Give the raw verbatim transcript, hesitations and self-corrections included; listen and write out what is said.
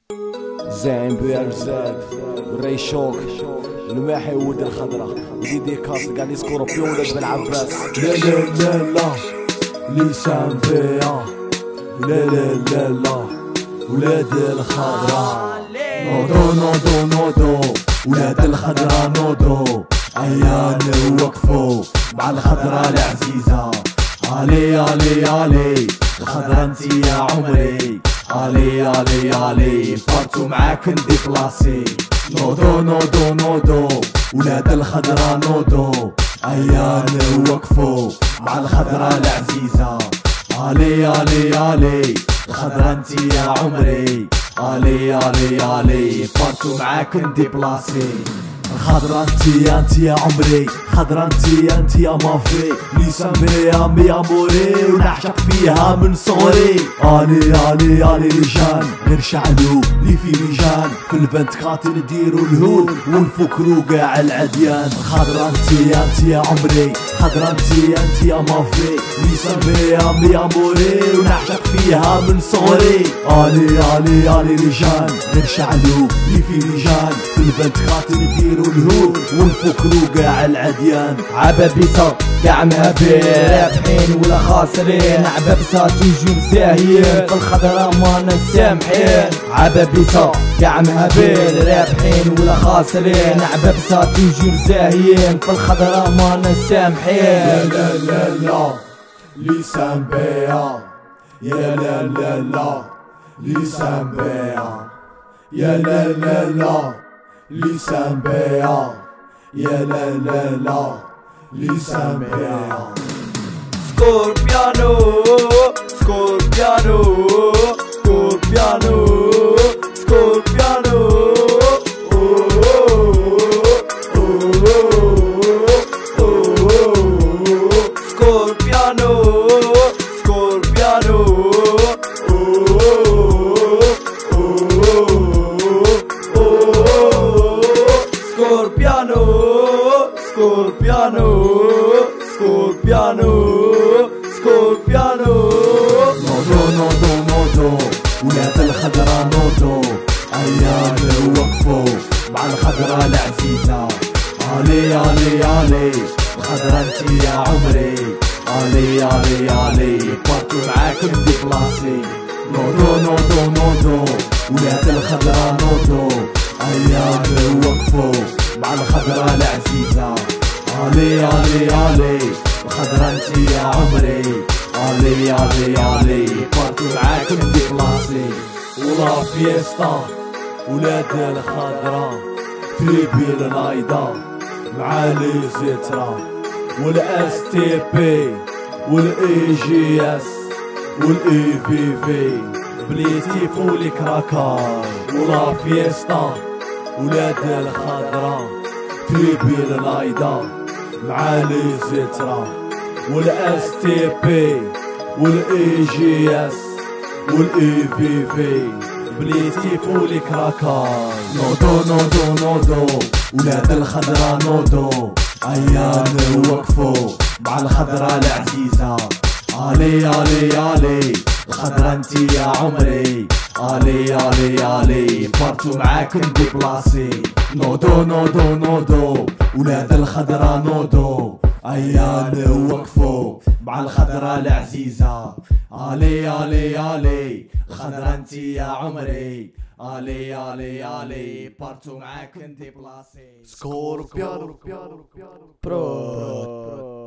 زعيم بيها بزاف الريشوك الماحي ولد الخضرا وديدي كاس كاع لي سكوربيون ولاد بن عباس. لا لا لا لا لسان بيها لا لا لا لا ولاد الخضرا نوضو نوضو نوضو ولاد الخضرا نوضو عيان وقفو مع الخضرا العزيزة. علي علي علي الخضرا انتي يا عمري. علي علي علي بارتو معاك ندي بلاصي. نوضو نوضو نوضو ولاد الخضرا نوضو عيان وقفو مع الخضرا العزيزة. علي علي علي الخضرا انتي يا عمري. علي علي علي بارتو معاك ندي بلاصي. خضرا انتي انتي يا عمري. خضرا انتي انتي يا مافي. لسان بيها مي اموري ونعشق فيها من صغري. علي علي علي رجال غير شعلو لي في رجال في البنت خاطر نديرو الهول ونفكرو قاع العديان. خضرا انتي انتي يا عمري. خضرا انتي انتي يا مافي. لسان بيها مي اموري ونعشق فيها من صغري. علي علي علي رجال غير شعلو لي في رجال في البنت خاطر نديرو الهول ونفكرو قاع العديان. عبابيسة قاع مهابين رابحين ولا خاسرين. عبابيسة توجور ساهيين في الخضرا مانا سامحين. عبابيسة قاع مهابين رابحين ولا خاسرين. عبابيسة توجور زاهيين في الخضرا مانا سامحين. لا لا لا لا لسان بيها يا لا لا لا لسان بيها يا لا لا لا لسان بيها يا لا لا لا لسان بيها. سكوربيانو سكوربيانو سكوربيانو سكوربيانو سكوربيانو سكوربيانو سكوربيانو سكوربيانو سكوربيانو سكوربيانو. نوضو نوضو نوضو ولاد الخضرا نوضو عيان وقفو مع الخضرا العزيزة. علي علي علي الخضرا انتي يا عمري. علي علي علي بارتو معاك ندي بلاصي. نوضو نوضو نوضو ولاد الخضرا نوضو عيان وقفو مع الخضرا العزيزة. علي علي علي الخضرا انتي يا عمري. علي علي علي بارتو معاك ندي بلاصي. ولا فيستا ولاد الخضرا تريبي النايضة مع لي زيترا والاس تي بي والاي جي اس والاي في في بليتي فولي كراكار. ولا فيستا ولاد الخضرا تريبي النايضة مع لي زيترا والاس تي بي والاي جي اس والاي في في بليتي فولي كراكار. نوضو نوضو نوضو ولاد الخضرا نوضو عيان وقفو مع الخضرا العزيزة. علي علي علي الخضرا انتي يا عمري. علي علي علي بارتو معاك ندي بلاصي. نوضو نوضو نوضو ولاد الخضرا نوضو عيان وقفو مع الخضرا العزيزة. علي علي علي الخضرا انتي يا عمري. علي علي علي بارتو معاك ندي بلاصي. سكوربيانو برو